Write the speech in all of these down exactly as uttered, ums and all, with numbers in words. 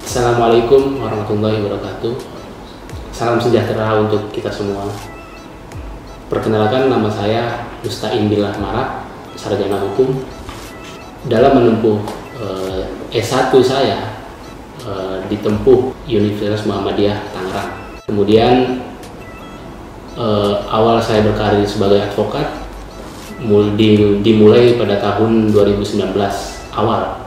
Assalamualaikum warahmatullahi wabarakatuh. Salam sejahtera untuk kita semua. Perkenalkan, nama saya Mustain Billah Marak, sarjana hukum. Dalam menempuh eh, S satu saya eh, ditempuh Universitas Muhammadiyah Tangerang. Kemudian eh, awal saya berkarir sebagai advokat dimulai pada tahun dua ribu sembilan belas awal.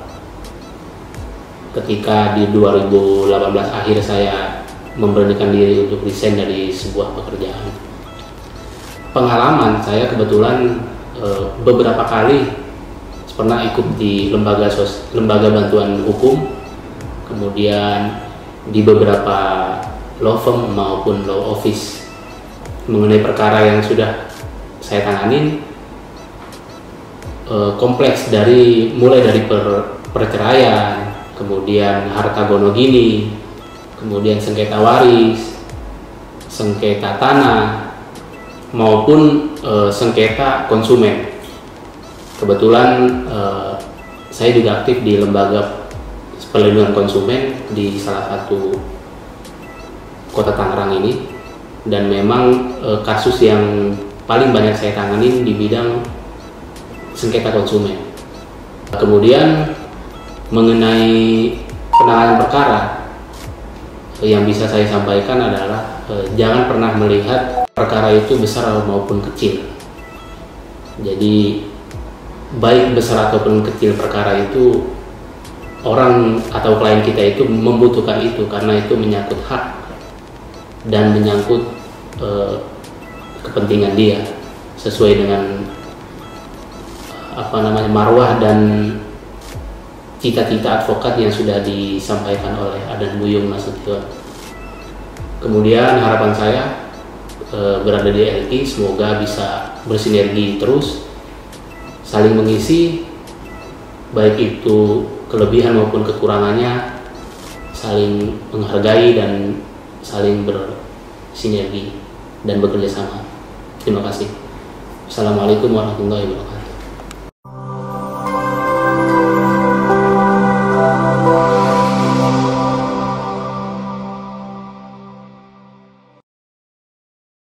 Ketika di dua ribu delapan belas akhir saya memberanikan diri untuk resign dari sebuah pekerjaan. Pengalaman saya kebetulan e, beberapa kali pernah ikut di lembaga sos, lembaga bantuan hukum, kemudian di beberapa law firm maupun law office mengenai perkara yang sudah saya tanganin, e, kompleks dari mulai dari per, perceraian, kemudian harta gonogini, kemudian sengketa waris, sengketa tanah, maupun e, sengketa konsumen. Kebetulan e, saya juga aktif di lembaga perlindungan konsumen di salah satu kota Tangerang ini, dan memang e, kasus yang paling banyak saya tanganin di bidang sengketa konsumen. Kemudian mengenai penanganan perkara, yang bisa saya sampaikan adalah eh, jangan pernah melihat perkara itu besar maupun kecil. Jadi baik besar ataupun kecil perkara itu, orang atau klien kita itu membutuhkan itu karena itu menyangkut hak dan menyangkut eh, kepentingan dia sesuai dengan apa namanya marwah dan cita-cita advokat yang sudah disampaikan oleh Adan Buyung Nasution. Kemudian harapan saya e, berada di L K I semoga bisa bersinergi terus, saling mengisi, baik itu kelebihan maupun kekurangannya, saling menghargai dan saling bersinergi dan bekerja sama. Terima kasih. Assalamualaikum warahmatullahi wabarakatuh.